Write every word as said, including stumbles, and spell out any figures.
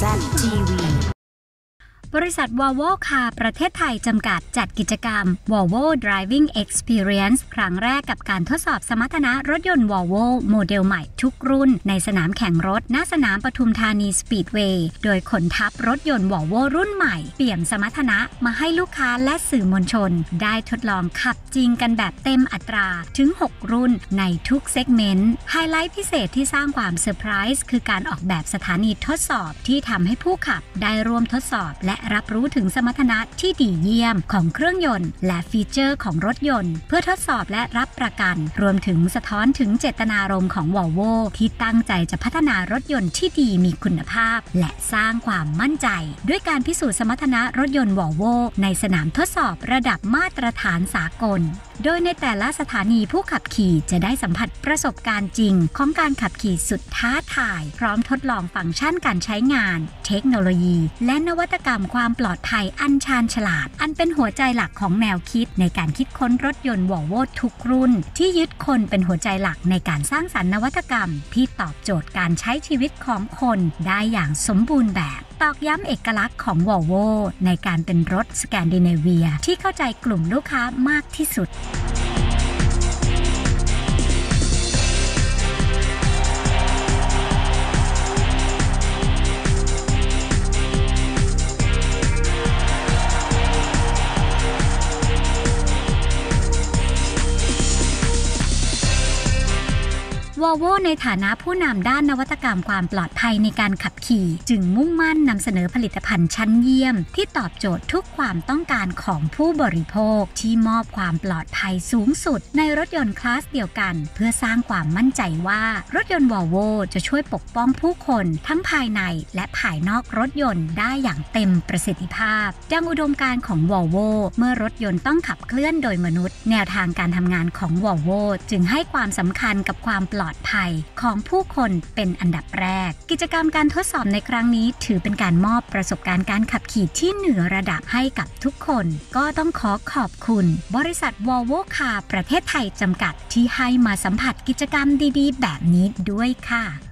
แซด ที วีบริษัท Volvo Car ประเทศไทยจำกัดจัดกิจกรรม Volvo Driving Experience ครั้งแรกกับการทดสอบสมรรถนะรถยนต์ Volvo โมเดลใหม่ทุกรุ่นในสนามแข่งรถณสนามปทุมธานีสปีดเวย์โดยขนทัพรถยนต์ Volvo รุ่นใหม่เปี่ยมสมรรถนะมาให้ลูกค้าและสื่อมวลชนได้ทดลองขับจริงกันแบบเต็มอัตราถึงหกรุ่นในทุกเซกเมนต์ไฮไลท์พิเศษที่สร้างความเซอร์ไพรส์คือการออกแบบสถานีทดสอบที่ทำให้ผู้ขับได้ร่วมทดสอบและรับรู้ถึงสมรรถนะที่ดีเยี่ยมของเครื่องยนต์และฟีเจอร์ของรถยนต์เพื่อทดสอบและรับประกันรวมถึงสะท้อนถึงเจตนารมณ์ของ Volvo ที่ตั้งใจจะพัฒนารถยนต์ที่ดีมีคุณภาพและสร้างความมั่นใจด้วยการพิสูจน์สมรรถนะรถยนต์ Volvo ในสนามทดสอบระดับมาตรฐานสากลโดยในแต่ละสถานีผู้ขับขี่จะได้สัมผัสประสบการณ์จริงของการขับขี่สุดท้าทายพร้อมทดลองฟังก์ชันการใช้งานเทคโนโลยีและนวัตกรรมความปลอดภัยอันชาญฉลาดอันเป็นหัวใจหลักของแนวคิดในการคิดค้นรถยนต์ Volvo ทุกรุ่นที่ยึดคนเป็นหัวใจหลักในการสร้างสรรค์นวัตกรรมที่ตอบโจทย์การใช้ชีวิตของคนได้อย่างสมบูรณ์แบบตอกย้ำเอกลักษณ์ของ Volvo ในการเป็นรถสแกนดิเนเวียที่เข้าใจกลุ่มลูกค้ามากที่สุดVolvo ในฐานะผู้นำด้านนวัตกรรมความปลอดภัยในการขับขี่จึงมุ่งมั่นนำเสนอผลิตภัณฑ์ชั้นเยี่ยมที่ตอบโจทย์ทุกความต้องการของผู้บริโภคที่มอบความปลอดภัยสูงสุดในรถยนต์คลาสเดียวกันเพื่อสร้างความมั่นใจว่ารถยนต์ Volvo จะช่วยปกป้องผู้คนทั้งภายในและภายนอกรถยนต์ได้อย่างเต็มประสิทธิภาพดังอุดมการณ์ของ Volvo เมื่อรถยนต์ต้องขับเคลื่อนโดยมนุษย์แนวทางการทำงานของ Volvo จึงให้ความสำคัญกับความปลอดภัยของผู้คนเป็นอันดับแรกกิจกรรมการทดสอบในครั้งนี้ถือเป็นการมอบประสบการณ์การขับขี่ที่เหนือระดับให้กับทุกคนก็ต้องขอขอบคุณบริษัท Volvo Car ประเทศไทยจำกัดที่ให้มาสัมผัสกิจกรรมดีๆแบบนี้ด้วยค่ะ